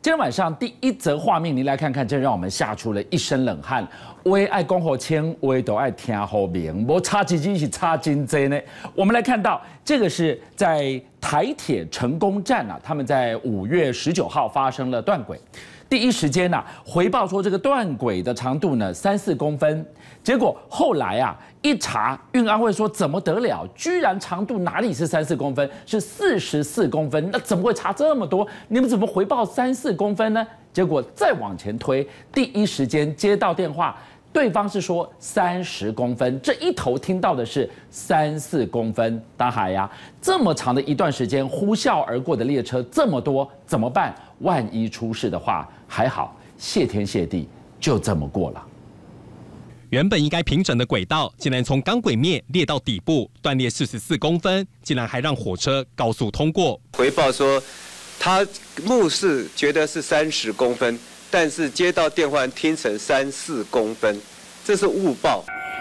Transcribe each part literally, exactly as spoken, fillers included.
今天晚上第一则画面，您来看看，真让我们吓出了一身冷汗。为爱讲好听，为都爱听好明，我差几斤是差金贼呢？我们来看到这个是在台铁成功站啊，他们在五月十九号发生了断轨。 第一时间呐、啊，回报说这个断轨的长度呢三四公分，结果后来啊一查，运安会说怎么得了？居然长度哪里是三四公分，是四十四公分？那怎么会差这么多？你们怎么回报三四公分呢？结果再往前推，第一时间接到电话。 对方是说三十公分，这一头听到的是三四公分。大海呀，这么长的一段时间，呼啸而过的列车这么多，怎么办？万一出事的话，还好，谢天谢地，就这么过了。 原本应该平整的轨道，竟然从钢轨面裂到底部，断裂四十四公分，竟然还让火车高速通过。 回报说，他目视觉得是三十公分。 但是接到电话听成三四公分，这是误报。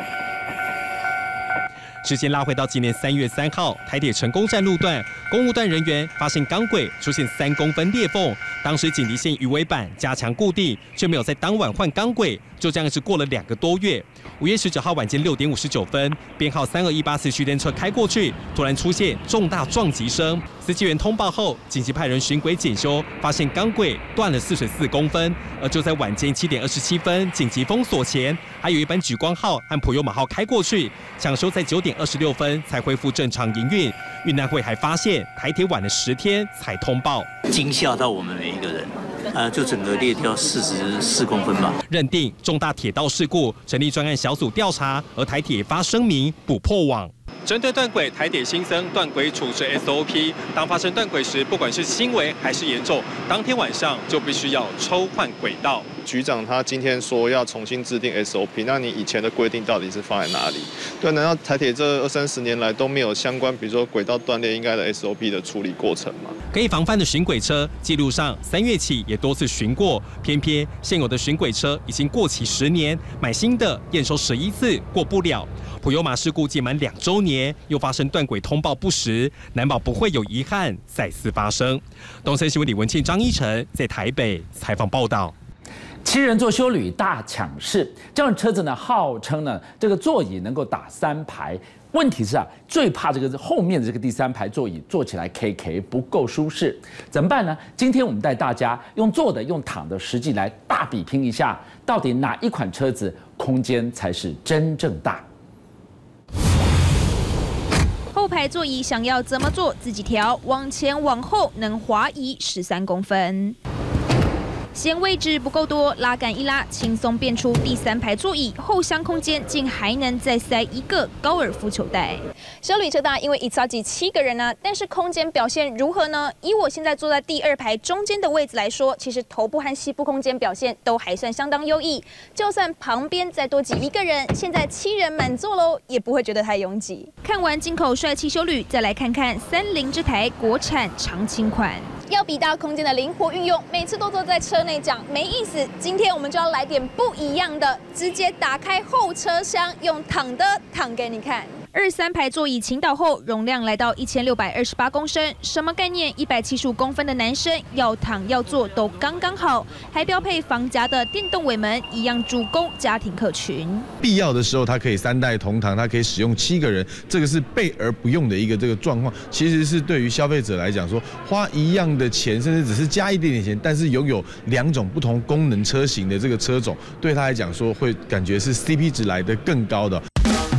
时间拉回到今年三月三号，台铁成功站路段，公务段人员发现钢轨出现三公分裂缝，当时警笛线鱼尾板加强固定，却没有在当晚换钢轨，就这样是过了两个多月。五月十九号晚间六点五十九分，编号三二一八四蓄电车开过去，突然出现重大撞击声。 司机员通报后，紧急派人巡轨检修，发现钢轨断了四十四公分。而就在晚间七点二十七分紧急封锁前，还有一班莒光号和普悠玛号开过去，抢修在九点二十六分才恢复正常营运。运安会还发现台铁晚了十天才通报， 惊吓到我们每一个人。 呃，就整个裂掉四十四公分吧。 认定重大铁道事故，成立专案小组调查，而台铁发声明补破网。 针对断轨，台铁新增断轨处置 S O P。当发生断轨时，不管是轻微还是严重，当天晚上就必须要抽换轨道。 局长他今天说要重新制定 S O P， 那你以前的规定到底是放在哪里？对，难道台铁这二三十年来都没有相关，比如说轨道断裂应该的 S O P 的处理过程吗？ 可以防范的巡轨车，记录上三月起也多次巡过，偏偏现有的巡轨车已经过期十年，买新的验收十一次过不了。 普悠玛事故届满两周年，又发生断轨通报不实，难保不会有遗憾再次发生。东森新闻李文庆、张一成在台北采访报道。 七人座休旅大抢市，这样的车子呢，号称呢这个座椅能够打三排。问题是啊，最怕这个后面的这个第三排座椅坐起来 K K 不够舒适，怎么办呢？今天我们带大家用坐的、用躺的，实际来大比拼一下，到底哪一款车子空间才是真正大？ 后排座椅想要怎么坐自己调，往前往后能滑移十三公分。嫌位置不够多，拉杆一拉，轻松变出第三排座椅，后厢空间竟还能再塞一个高尔夫球袋。休旅车大，因为一次要挤七个人呢、啊，但是空间表现如何呢？以我现在坐在第二排中间的位置来说，其实头部和膝部空间表现都还算相当优异。就算旁边再多挤一个人，现在七人满座喽，也不会觉得太拥挤。看完进口帅气休旅，再来看看三菱这台国产长青款。 要比大空间的灵活运用，每次都坐在车内讲没意思。今天我们就要来点不一样的，直接打开后车厢，用躺的躺给你看。二三排座椅倾倒后，容量来到一千六百二十八公升，什么概念？一百七十五公分的男生要躺要坐都刚刚好，还标配防夹的电动尾门，一样主攻家庭客群。 必要的时候，它可以三代同堂，它可以使用七个人，这个是备而不用的一个这个状况，其实是对于消费者来讲说，花一样的钱，甚至只是加一点点钱，但是拥有两种不同功能车型的这个车种，对他来讲说会感觉是 C P 值来得更高的。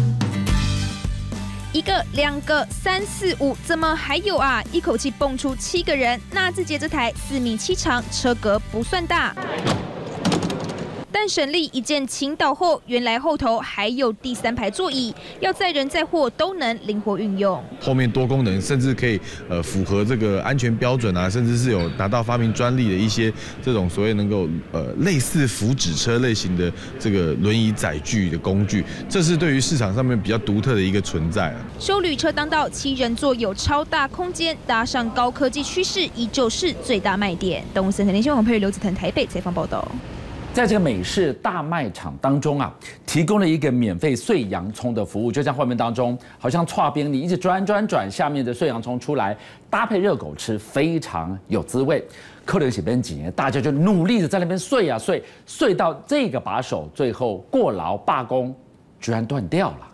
一个、两个、三四五，怎么还有啊？一口气蹦出七个人。纳智捷这台四米七长，车格不算大。 但省力一键倾倒后，原来后头还有第三排座椅，要载人载货都能灵活运用。 后面多功能，甚至可以呃符合这个安全标准啊，甚至是有拿到发明专利的一些这种所谓能够呃类似福祉车类型的这个轮椅载具的工具，这是对于市场上面比较独特的一个存在啊。 休旅车当道，七人座有超大空间，搭上高科技趋势，依旧是最大卖点。东森财经新闻配刘子腾台北采访报道。 在这个美式大卖场当中啊，提供了一个免费碎洋葱的服务，就像画面当中，好像串边你一直转转转，下面的碎洋葱出来，搭配热狗吃，非常有滋味。扣留起边几年，大家就努力的在那边碎啊碎，碎到这个把手最后过劳罢工，居然断掉了。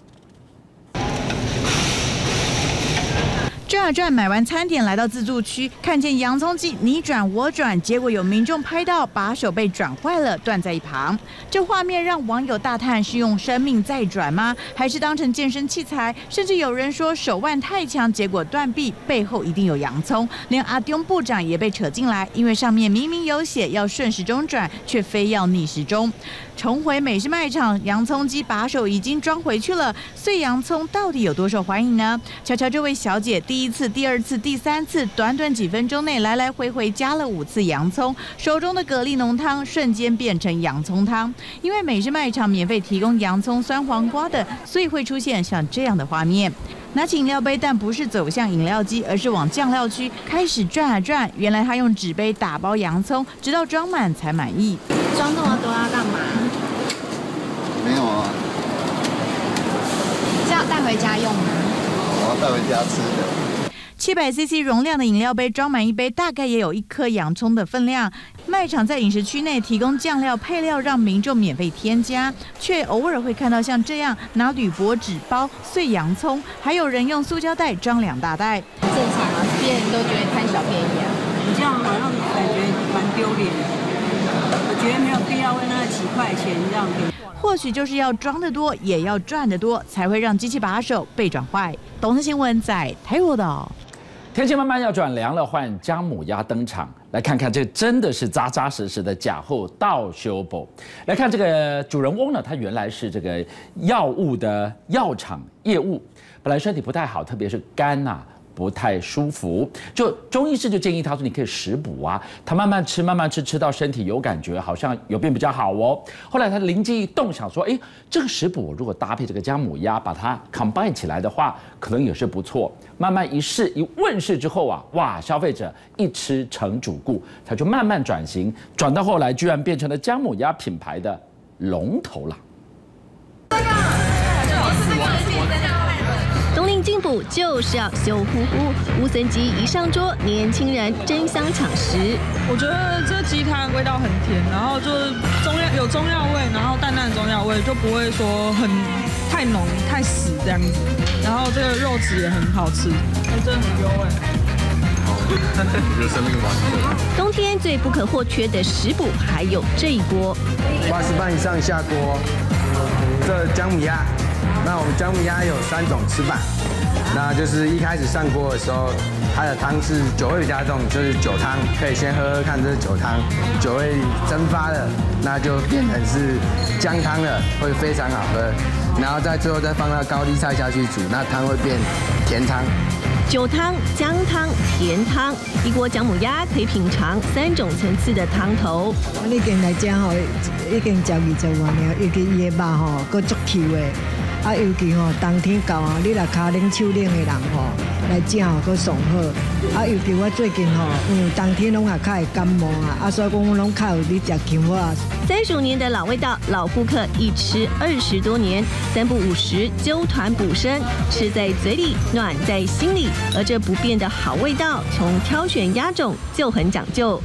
转啊转，买完餐点来到自助区，看见洋葱机你转我转，结果有民众拍到把手被转坏了，断在一旁。这画面让网友大叹：是用生命在转吗？还是当成健身器材？甚至有人说手腕太强，结果断臂，背后一定有洋葱。连阿丢部长也被扯进来，因为上面明明有写要顺时钟转，却非要逆时钟。 重回美式卖场，洋葱机把手已经装回去了。碎洋葱到底有多受欢迎呢？瞧瞧这位小姐，第一次、第二次、第三次，短短几分钟内来来回回加了五次洋葱，手中的蛤蜊浓汤瞬间变成洋葱汤。因为美式卖场免费提供洋葱酸黄瓜的，所以会出现像这样的画面。 拿起饮料杯，但不是走向饮料机，而是往酱料区开始转啊转。原来他用纸杯打包洋葱，直到装满才满意。 装那么多要干嘛？ 没有啊， 是要带回家用吗？ 我要带回家吃的。 七百 C C 容量的饮料杯装满一杯，大概也有一颗洋葱的分量。卖场在饮食区内提供酱料配料，让民众免费添加，却偶尔会看到像这样拿铝箔纸包碎洋葱，还有人用塑胶袋装两大袋。 正常啊，别人都觉得贪小便宜啊。 你这样好像感觉蛮丢脸的，我觉得没有必要为那几块钱这样给。 或许就是要装得多，也要赚得多，才会让机器把手被转坏。董事新闻在台湾岛。 天气慢慢要转凉了，换姜母鸭登场，来看看这真的是扎扎实实的假货倒修补。来看这个主人翁呢，他原来是这个药物的药厂业务，本来身体不太好，特别是肝呐、啊。 不太舒服，就中医师就建议他说：“你可以食补啊。”他慢慢吃，慢慢吃，吃到身体有感觉，好像有变比较好哦。后来他灵机一动，想说：“哎，这个食补如果搭配这个姜母鸭，把它 combine 起来的话，可能也是不错。”慢慢一试，一问世之后啊，哇，消费者一吃成主顾，他就慢慢转型，转到后来居然变成了姜母鸭品牌的龙头了。 冬令进补就是要羞乎乎，乌森鸡一上桌，年轻人争相抢食。 我觉得这鸡汤味道很甜，然后就是中药有中药味，然后淡淡的中药味，就不会说很太浓太死这样子。然后这个肉质也很好吃，哎，真的很优哎。 我觉得生命完整。 冬天最不可或缺的食补还有这一锅， 八十磅以上下锅，这姜母鸭。 那我们姜母鸭有三种吃法，那就是一开始上锅的时候，它的汤是酒味比较重，就是酒汤，可以先喝喝看，这是酒汤，酒味蒸发了，那就变成是姜汤了，会非常好喝。然后再最后再放到高丽菜下去煮，那汤会变甜汤。 酒汤、姜汤、甜汤，一锅姜母鸭可以品尝三种层次的汤头。 我已经来讲吼，已经食二十外年，尤其伊的肉吼，佫足 Q 的。 啊，尤其吼冬天到啊，你若骹冷手冷的人吼来食吼，佫上好。啊，尤其我最近吼，因为冬天拢也较会感冒啊，啊，所以讲我拢较有咧食姜花。 三十五年的老味道，老顾客一吃二十多年，三不五时揪团补身，吃在嘴里，暖在心里。而这不变的好味道，从挑选鸭种就很讲究。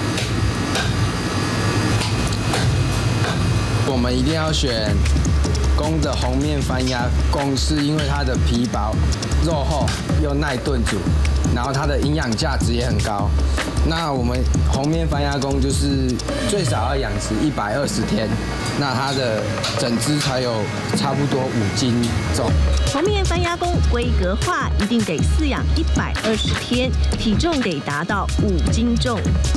我们一定要选。 公的红面番鸭，公是因为它的皮薄、肉厚又耐炖煮，然后它的营养价值也很高。那我们红面番鸭公就是最少要养殖一百二十天，那它的整只才有差不多五斤重。 红面番鸭公规格化，一定得饲养一百二十天，体重得达到五斤重。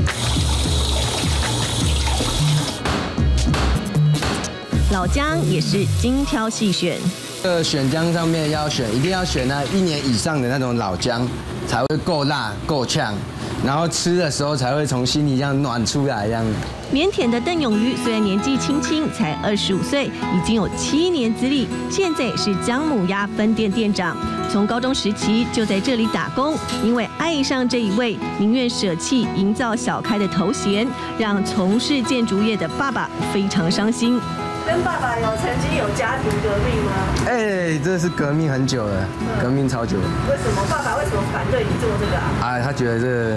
老姜也是精挑细选， 这选姜上面要选，一定要选那一年以上的那种老姜，才会够辣够呛。 然后吃的时候才会从心里这样暖出来这样。 腼腆的邓永瑜虽然年纪轻轻，才二十五岁，已经有七年资历，现在是姜母鸭分店店长。从高中时期就在这里打工，因为爱上这一位，宁愿舍弃营造小开的头衔，让从事建筑业的爸爸非常伤心。 跟爸爸有曾经有家庭革命吗？ 哎，这是革命很久了，革命超久了。 为什么爸爸为什么反对你做这个啊？ 啊，他觉得这个，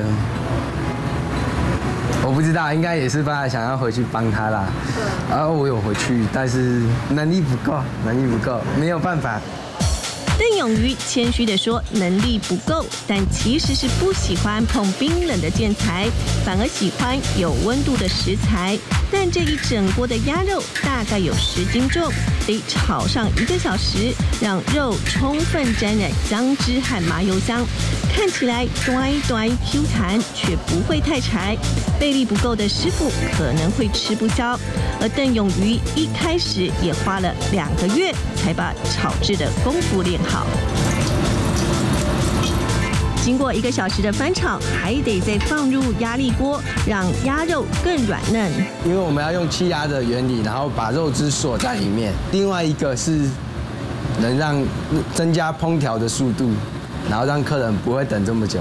我不知道，应该也是爸爸想要回去帮他啦。然后我有回去，但是能力不够，能力不够，没有办法。 邓永瑜谦虚地说能力不够，但其实是不喜欢碰冰冷的建材，反而喜欢有温度的食材。但这一整锅的鸭肉大概有十斤重，得炒上一个小时，让肉充分沾染姜汁和麻油香，看起来短短 Q 弹，却不会太柴。背力不够的师傅可能会吃不消，而邓永瑜一开始也花了两个月才把炒制的功夫练好。经过一个小时的翻炒，还得再放入压力锅，让鸭肉更软嫩。 因为我们要用气压的原理，然后把肉汁锁在里面。另外一个是能让增加烹调的速度，然后让客人不会等这么久。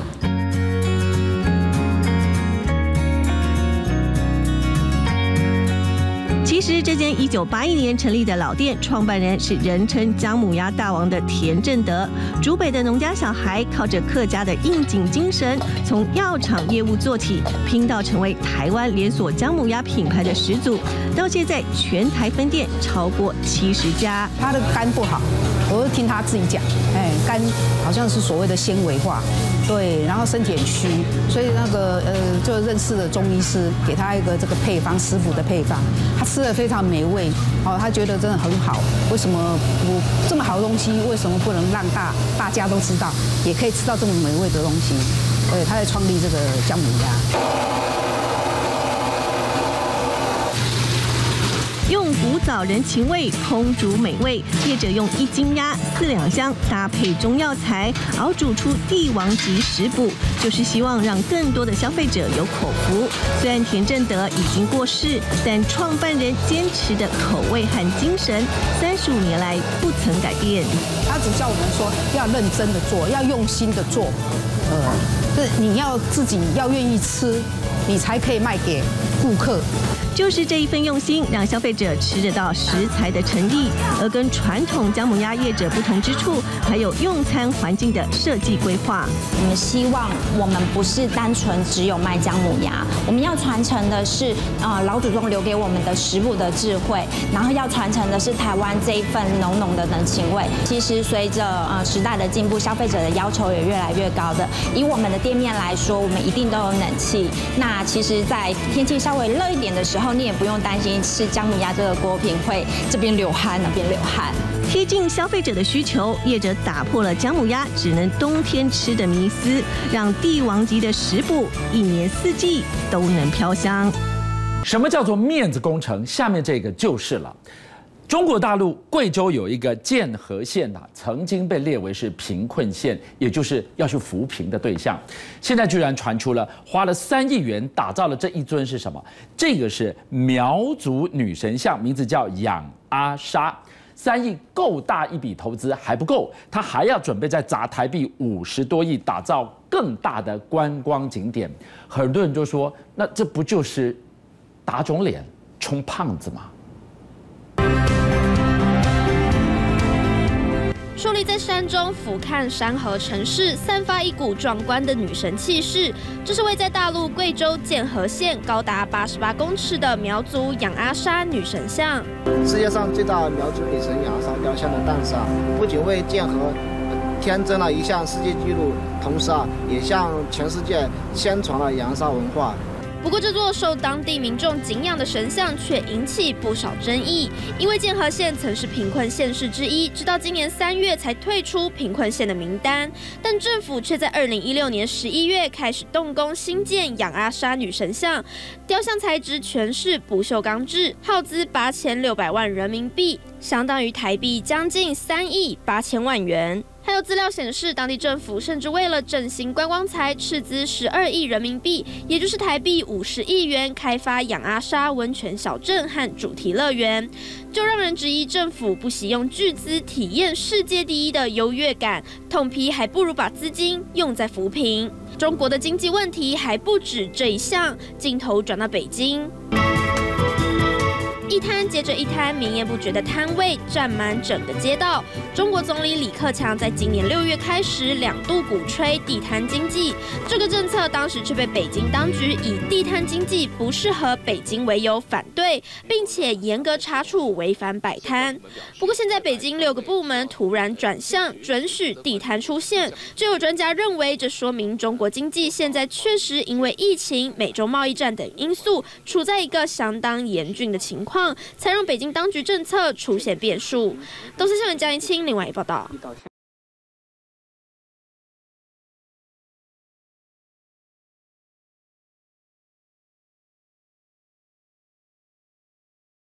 其实这间一九八一年成立的老店，创办人是人称姜母鸭大王的田正德。竹北的农家小孩，靠着客家的应景精神，从药厂业务做起，拼到成为台湾连锁姜母鸭品牌的始祖。到现在，全台分店超过七十家。 他的肝不好，我就听他自己讲，哎，肝好像是所谓的纤维化，对，然后身体很虚，所以那个呃，就认识的中医师给他一个这个配方，师傅的配方，他吃的非常美味，哦，他觉得真的很好。为什么我这么好的东西，为什么不能让大大家都知道，也可以吃到这么美味的东西？对，他在创立这个姜母鸭。 用古早人情味烹煮美味，业者用一斤鸭、四两香搭配中药材熬煮出帝王级食补，就是希望让更多的消费者有口福。虽然田正德已经过世，但创办人坚持的口味和精神，三十五年来不曾改变。 他只叫我们说要认真的做，要用心的做，呃，这你要自己要愿意吃，你才可以卖给顾客。 就是这一份用心，让消费者吃得到食材的诚意。而跟传统姜母鸭业者不同之处，还有用餐环境的设计规划。 我们希望我们不是单纯只有卖姜母鸭，我们要传承的是呃老祖宗留给我们的食补的智慧，然后要传承的是台湾这一份浓浓的人情味。其实随着呃时代的进步，消费者的要求也越来越高的。以我们的店面来说，我们一定都有冷气。那其实，在天气稍微热一点的时候，你也不用担心吃姜母鸭这个锅品会这边流汗那边流汗。 贴近消费者的需求，业者打破了姜母鸭只能冬天吃的迷思，让帝王级的食补一年四季都能飘香。 什么叫做面子工程？下面这个就是了。中国大陆贵州有一个建和县呐、啊，曾经被列为是贫困县，也就是要去扶贫的对象。现在居然传出了花了三亿元打造了这一尊是什么？这个是苗族女神像，名字叫养阿莎。三亿够大一笔投资还不够，他还要准备再砸台币五十多亿，打造更大的观光景点。很多人就说，那这不就是打肿脸充胖子吗？ 矗立在山中，俯瞰山河城市，散发一股壮观的女神气势。这是位在大陆贵州建和县高达八十八公尺的苗族养阿莎女神像。 世界上最大的苗族女神养阿莎雕像的诞生，不仅为建和添增了一项世界纪录，同时啊，也向全世界宣传了养阿莎文化。 不过，这座受当地民众敬仰的神像却引起不少争议，因为建和县曾是贫困县市之一，直到今年三月才退出贫困县的名单。但政府却在二零一六年十一月开始动工新建养阿莎女神像，雕像材质全是不锈钢制，耗资八千六百万人民币，相当于台币将近三亿八千万元。 还有资料显示，当地政府甚至为了振兴观光财，斥资十二亿人民币，也就是台币五十亿元，开发仰阿沙温泉小镇和主题乐园，就让人质疑政府不惜用巨资体验世界第一的优越感，痛批还不如把资金用在扶贫。中国的经济问题还不止这一项，镜头转到北京。一摊接着一摊，绵延不绝的摊位占满整个街道。中国总理李克强在今年六月开始两度鼓吹地摊经济，这个政策当时却被北京当局以地摊经济不适合北京为由反对，并且严格查处违反摆摊。不过现在北京六个部门突然转向准许地摊出现，就有专家认为，这说明中国经济现在确实因为疫情、美洲贸易战等因素，处在一个相当严峻的情况。才让北京当局政策出现变数。东森新闻江一清另外一报道。